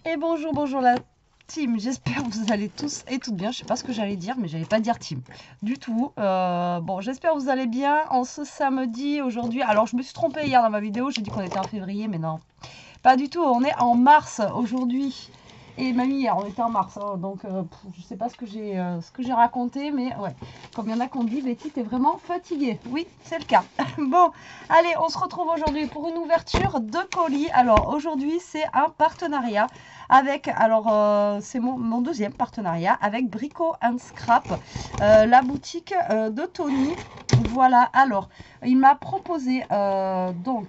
Et bonjour, bonjour la team, j'espère que vous allez tous et toutes bien. Je sais pas ce que j'allais dire, mais j'allais pas dire team du tout. Bon, j'espère que vous allez bien en ce samedi aujourd'hui. Alors, je me suis trompée hier dans ma vidéo, j'ai dit qu'on était en février, mais non, pas du tout. On est en mars aujourd'hui. Et même hier, on était en mars, hein, donc je sais pas ce que j'ai raconté, mais ouais, comme il y en a qui ont dit, Betty, t'es vraiment fatiguée. Oui, c'est le cas. Bon, allez, on se retrouve aujourd'hui pour une ouverture de colis. Alors aujourd'hui, c'est un partenariat avec, alors c'est mon deuxième partenariat avec Brico and Scrap, la boutique de Tony. Voilà, alors il m'a proposé donc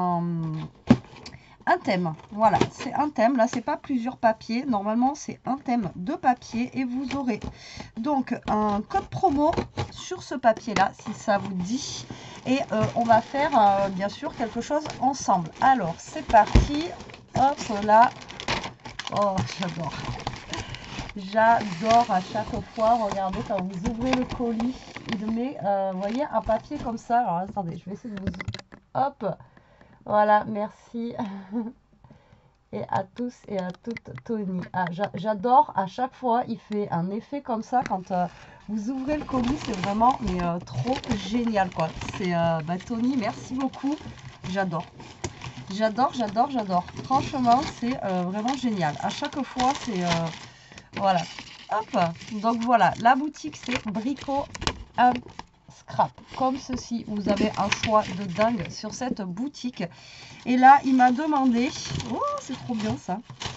un thème. Voilà, c'est un thème. Là, c'est pas plusieurs papiers. Normalement, c'est un thème de papier et vous aurez donc un code promo sur ce papier-là, si ça vous dit. Et on va faire bien sûr quelque chose ensemble. Alors, c'est parti. Hop là. Oh, j'adore. J'adore à chaque fois. Regardez quand vous ouvrez le colis, il met, vous voyez, un papier comme ça. Alors, attendez, je vais essayer de vous... Hop. Voilà, merci. Et à tous et à toutes, Tony. Ah, j'adore, à chaque fois, il fait un effet comme ça quand vous ouvrez le colis. C'est vraiment mais, trop génial, quoi. C'est Tony, merci beaucoup. J'adore. J'adore, j'adore, j'adore. Franchement, c'est vraiment génial. À chaque fois, c'est... voilà. Hop. Donc voilà, la boutique, c'est Brico and Scrap. Comme ceci, vous avez un choix de dingue sur cette boutique. Et là, il m'a demandé... Oh, c'est trop bien ça.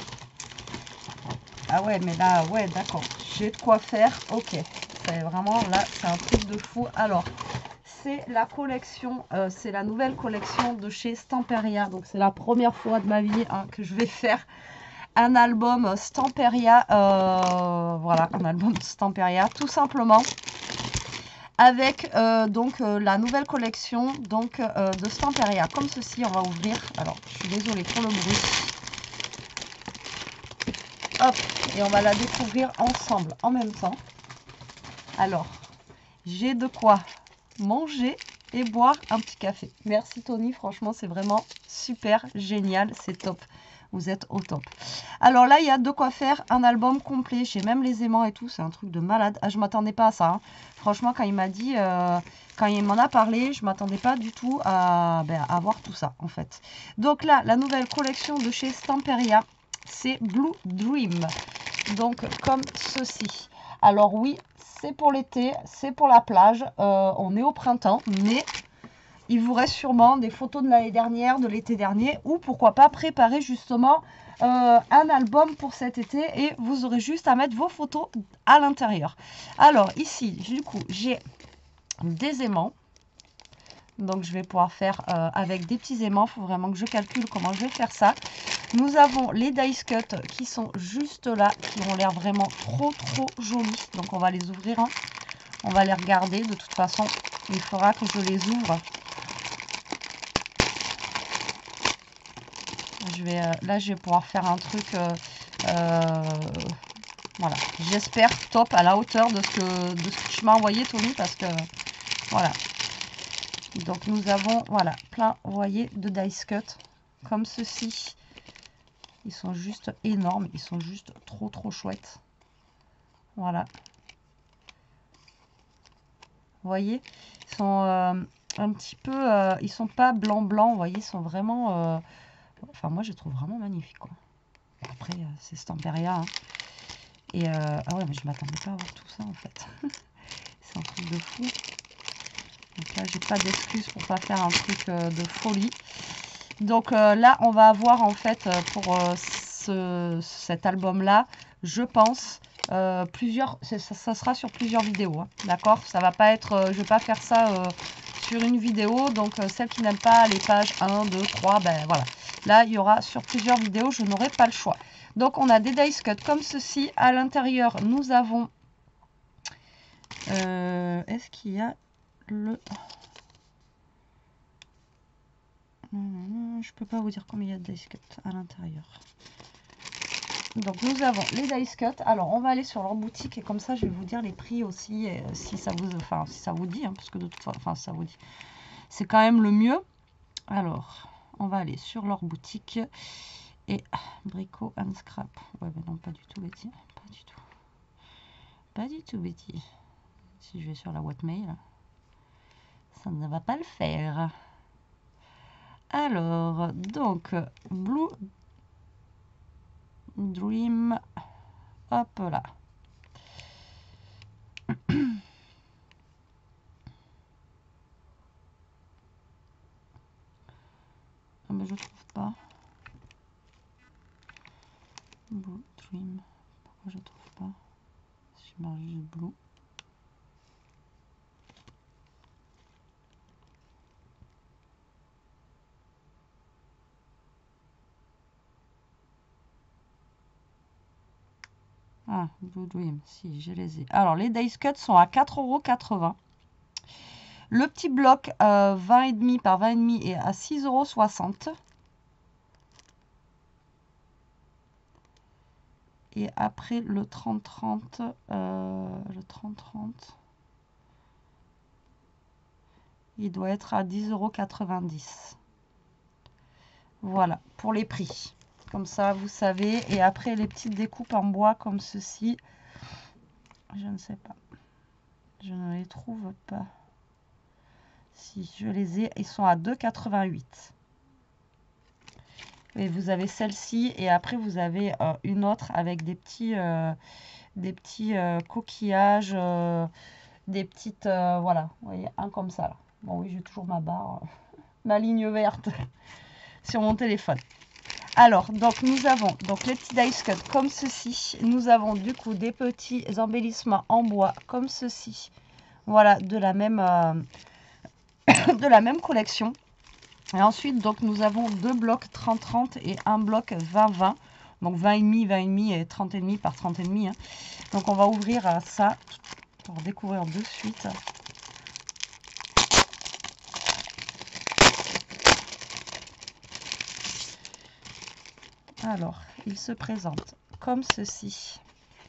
Ah ouais, mais là, ouais, d'accord. J'ai de quoi faire. Ok. C'est vraiment, là, c'est un truc de fou. Alors, c'est la collection, c'est la nouvelle collection de chez Stamperia. Donc, c'est la première fois de ma vie que je vais faire un album Stamperia. Voilà, un album Stamperia, tout simplement. Avec donc la nouvelle collection donc, de Stamperia. Comme ceci, on va ouvrir. Alors, je suis désolée pour le bruit. Hop, et on va la découvrir ensemble en même temps. Alors, j'ai de quoi manger et boire un petit café. Merci Tony, franchement, c'est vraiment super génial, c'est top. Vous êtes au top. Alors là, il y a de quoi faire un album complet. J'ai même les aimants et tout, c'est un truc de malade. Ah, je m'attendais pas à ça. Hein. Franchement, quand il m'a dit, quand il m'en a parlé, je m'attendais pas du tout à voir tout ça, en fait. Donc là, la nouvelle collection de chez Stamperia, c'est Blue Dream. Donc, comme ceci. Alors oui, c'est pour l'été, c'est pour la plage. On est au printemps, mais... il vous reste sûrement des photos de l'année dernière, de l'été dernier, ou pourquoi pas préparer justement un album pour cet été et vous aurez juste à mettre vos photos à l'intérieur. Alors ici, du coup, j'ai des aimants. Donc je vais pouvoir faire avec des petits aimants. Il faut vraiment que je calcule comment je vais faire ça. Nous avons les dice cut qui sont juste là, qui ont l'air vraiment trop jolis. Donc on va les ouvrir. Hein. On va les regarder. De toute façon, il faudra que je les ouvre. Là, je vais pouvoir faire un truc, voilà, j'espère top à la hauteur de ce que tu m'as envoyé, Tony, parce que, voilà. Donc, nous avons, voilà, plein, vous voyez, de dice cut, comme ceci. Ils sont juste énormes, ils sont juste trop chouettes. Voilà. Vous voyez, ils sont un petit peu, ils sont pas blanc, vous voyez, ils sont vraiment... enfin, moi, je les trouve vraiment magnifiques, quoi. Après, c'est Stamperia. Hein. Et ah ouais, mais je m'attendais pas à voir tout ça, en fait. C'est un truc de fou. Donc là, j'ai pas d'excuse pour pas faire un truc de folie. Donc là, on va avoir, en fait, pour cet album-là, je pense, plusieurs... Ça sera sur plusieurs vidéos, hein, d'accord? Ça va pas être... je vais pas faire ça... sur une vidéo, donc celles qui n'aiment pas les pages 1, 2, 3, ben voilà. Là, il y aura sur plusieurs vidéos, je n'aurai pas le choix. Donc, on a des dice cut comme ceci. À l'intérieur, nous avons... est-ce qu'il y a le... je peux pas vous dire combien il y a de dice cut à l'intérieur. Donc, nous avons les dice cut. Alors, on va aller sur leur boutique et comme ça, je vais vous dire les prix aussi, si ça vous, si ça vous dit, hein, parce que de toute façon, ça vous dit. C'est quand même le mieux. Alors, on va aller sur leur boutique et Brico and Scrap. Ouais, mais non, pas du tout, Betty. Pas du tout. Pas du tout, Betty. Si je vais sur la boîte mail, ça ne va pas le faire. Alors, donc, Blue Dream, hop là. Ah, mais je trouve pas. Blue Dream, pourquoi je trouve pas? Si je marque juste Blue. Ah, Blue Dream, si, je les ai. Alors, les Dice Cut sont à 4,80 €. Le petit bloc 20,5 par 20,5 est à 6,60 €. Et après, le 30-30, il doit être à 10,90 €. Voilà, pour les prix. Comme ça, vous savez. Et après, les petites découpes en bois comme ceci. Je ne sais pas. Je ne les trouve pas. Si, je les ai. Ils sont à 2,88 €. Et vous avez celle-ci. Et après, vous avez une autre avec des petits coquillages. Des petites... voilà, vous voyez, un comme ça. Là. Bon, oui, j'ai toujours ma barre. Ma ligne verte sur mon téléphone. Alors, donc nous avons donc les petits dice cut comme ceci. Nous avons du coup des petits embellissements en bois comme ceci. Voilà, de la même collection. Et ensuite, donc nous avons deux blocs 30-30 et un bloc 20-20. Donc 20,5, 20,5 et 30,5 par 30,5. Hein. Donc on va ouvrir ça pour découvrir de suite. Alors, il se présente comme ceci.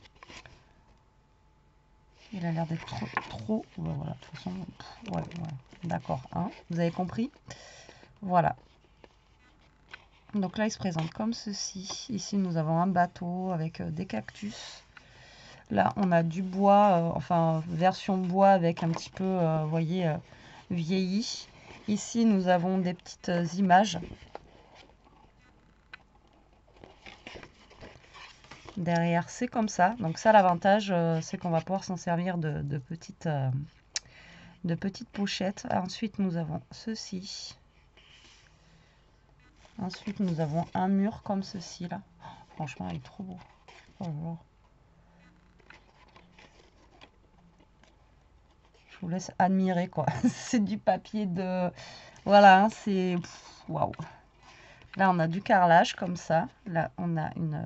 Il a l'air d'être trop... Voilà, de toute façon, ouais, d'accord, hein, vous avez compris. Voilà. Donc là, il se présente comme ceci. Ici, nous avons un bateau avec des cactus. Là, on a du bois, enfin, version bois avec un petit peu, vous voyez, vieilli. Ici, nous avons des petites images. Derrière, c'est comme ça. Donc ça, l'avantage, c'est qu'on va pouvoir s'en servir de petites pochettes. Ensuite, nous avons ceci. Ensuite, nous avons un mur comme ceci, là. Oh, franchement, il est trop beau. Oh là là. Je vous laisse admirer, quoi. C'est du papier de... Voilà, hein, c'est... Waouh. Là, on a du carrelage comme ça. Là, on a une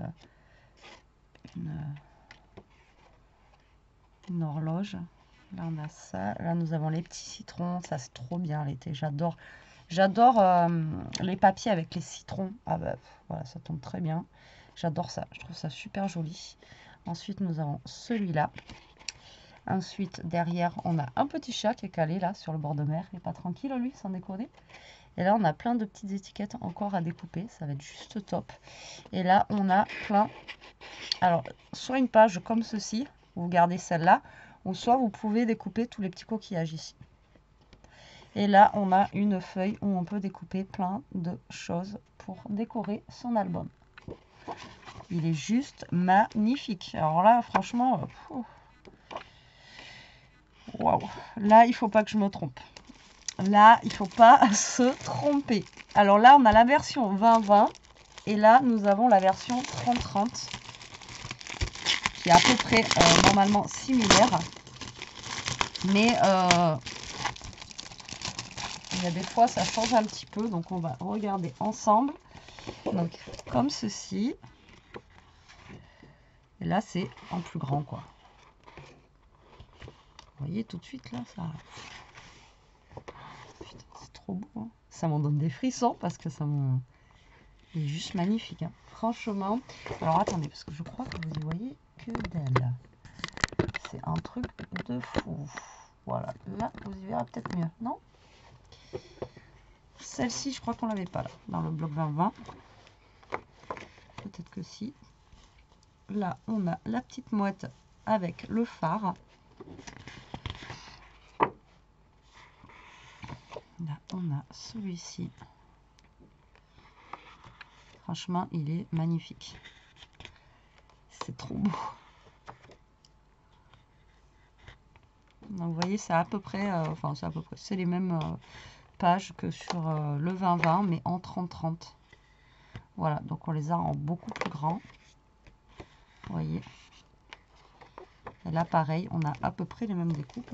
horloge. Là, on a ça. Là, nous avons les petits citrons. Ça, c'est trop bien l'été. J'adore. J'adore les papiers avec les citrons. Ah bah, voilà, ça tombe très bien. J'adore ça. Je trouve ça super joli. Ensuite, nous avons celui-là. Ensuite, derrière, on a un petit chat qui est calé là sur le bord de mer. Il n'est pas tranquille, lui, sans déconner. Et là, on a plein de petites étiquettes encore à découper. Ça va être juste top. Et là, on a plein... Alors, soit une page comme ceci, vous gardez celle-là, ou soit vous pouvez découper tous les petits coquillages ici. Et là, on a une feuille où on peut découper plein de choses pour décorer son album. Il est juste magnifique. Alors là, franchement, waouh. Là, il ne faut pas que je me trompe. Là, il ne faut pas se tromper. Alors là, on a la version 20-20. Et là, nous avons la version 30-30. Qui est à peu près normalement similaire. Mais il y a des fois, ça change un petit peu. Donc, on va regarder ensemble. Donc, comme ceci. Et là, c'est en plus grand, quoi. Vous voyez tout de suite, là, ça... Putain, c'est trop beau, hein. Ça m'en donne des frissons parce que ça m'en... Il est juste magnifique, hein. Franchement. Alors, attendez, parce que je crois que vous y voyez que dalle. C'est un truc de fou. Voilà, là, vous y verrez peut-être mieux, non? Celle-ci, je crois qu'on l'avait pas, là, dans le bloc 20-20. peut-être que si. Là, on a la petite mouette avec le phare. Là, on a celui-ci. Franchement, il est magnifique. C'est trop beau. Donc, vous voyez, c'est à peu près, c'est les mêmes pages que sur le 20-20, mais en 30-30. Voilà, donc on les a en beaucoup plus grand. Vous voyez. Et là, pareil, on a à peu près les mêmes découpes.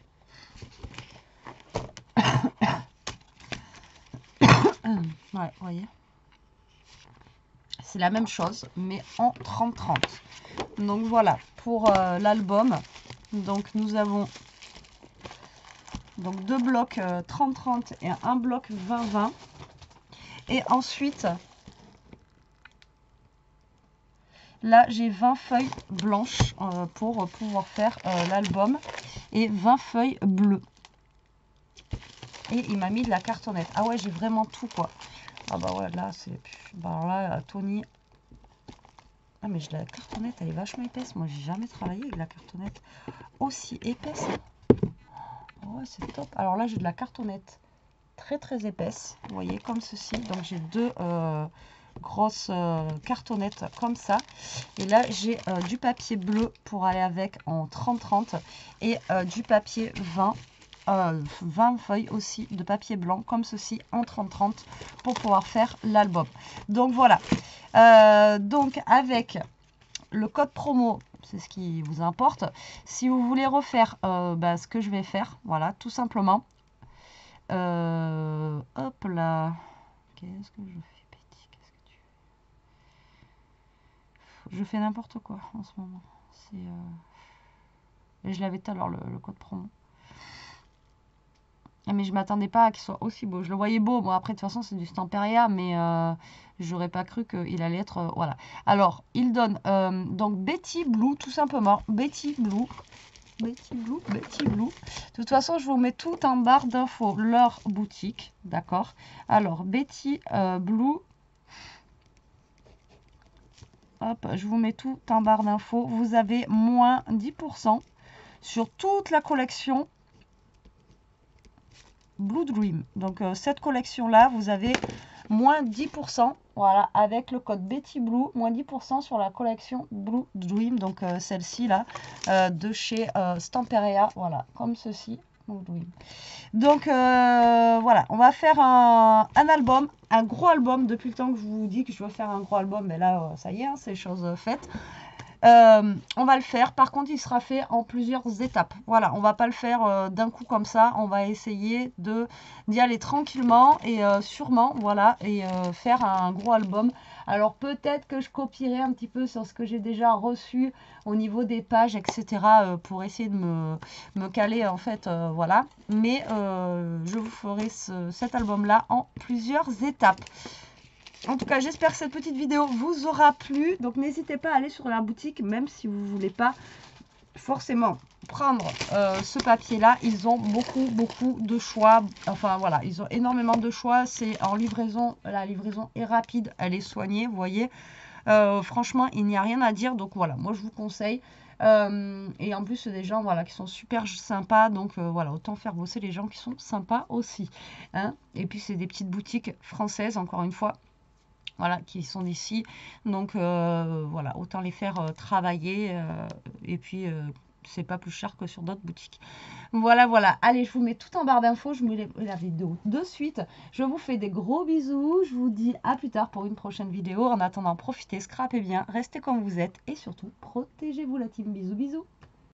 Ouais, vous voyez. C'est la même chose, mais en 30-30. Donc voilà, pour l'album. Donc nous avons donc 2 blocs 30-30 et un bloc 20-20. Et ensuite, là j'ai 20 feuilles blanches pour pouvoir faire l'album et 20 feuilles bleues. Et il m'a mis de la cartonnette. Ah ouais, j'ai vraiment tout quoi. Ah bah ouais, là c'est... Bah là, Tony... Ah mais la cartonnette, elle est vachement épaisse. Moi, j'ai jamais travaillé avec la cartonnette aussi épaisse. Oh, ouais, c'est top. Alors là, j'ai de la cartonnette très très épaisse. Vous voyez, comme ceci. Donc j'ai 2 grosses cartonnettes comme ça. Et là, j'ai du papier bleu pour aller avec en 30-30. Et du papier 20 feuilles aussi de papier blanc comme ceci en 30-30 pour pouvoir faire l'album. Donc voilà, donc avec le code promo, c'est ce qui vous importe. Si vous voulez refaire ce que je vais faire, voilà, tout simplement. Hop là, qu'est-ce que je fais, Betty? Qu'est-ce que tu fais? Je fais n'importe quoi en ce moment. Et je l'avais tout à l'heure le code promo. Mais je m'attendais pas à qu'il soit aussi beau. Je le voyais beau. Bon, après, de toute façon, c'est du Stamperia, mais j'aurais pas cru qu'il allait être... voilà. Alors, il donne donc Betty Blue, tout simplement. Betty Blue. Betty Blue, Betty Blue. De toute façon, je vous mets tout en barre d'infos, leur boutique. D'accord. Alors, Betty Blue. Hop, je vous mets tout en barre d'infos. Vous avez moins 10% sur toute la collection Blue Dream. Donc cette collection là, vous avez moins 10%, voilà, avec le code Betty Blue, moins 10% sur la collection Blue Dream, donc celle-ci là, de chez Stamperia, voilà, comme ceci. Blue Dream. Donc voilà, on va faire un album, un gros album. Depuis le temps que je vous dis que je veux faire un gros album, mais là ça y est, hein, c'est chose faite. On va le faire. Par contre, il sera fait en plusieurs étapes. Voilà, on va pas le faire d'un coup comme ça. On va essayer d'y aller tranquillement et sûrement, voilà, et faire un gros album. Alors peut-être que je copierai un petit peu sur ce que j'ai déjà reçu au niveau des pages, etc. Pour essayer de me caler en fait, voilà. Mais je vous ferai cet album-là en plusieurs étapes. En tout cas, j'espère que cette petite vidéo vous aura plu. Donc, n'hésitez pas à aller sur la boutique, même si vous ne voulez pas forcément prendre ce papier-là. Ils ont beaucoup de choix. Enfin, voilà, ils ont énormément de choix. C'est en livraison. La livraison est rapide. Elle est soignée, vous voyez. Franchement, il n'y a rien à dire. Donc, voilà, moi, je vous conseille. Et en plus, c'est des gens voilà, qui sont super sympas. Donc, voilà, autant faire bosser les gens qui sont sympas aussi. Hein. Et puis, c'est des petites boutiques françaises, encore une fois. Voilà, qui sont d'ici. Donc, voilà, autant les faire travailler. Et puis, c'est pas plus cher que sur d'autres boutiques. Voilà, voilà. Allez, je vous mets tout en barre d'infos. Je mets la vidéo de suite. Je vous fais des gros bisous. Je vous dis à plus tard pour une prochaine vidéo. En attendant, profitez, scrapez bien, restez comme vous êtes. Et surtout, protégez-vous la team. Bisous, bisous.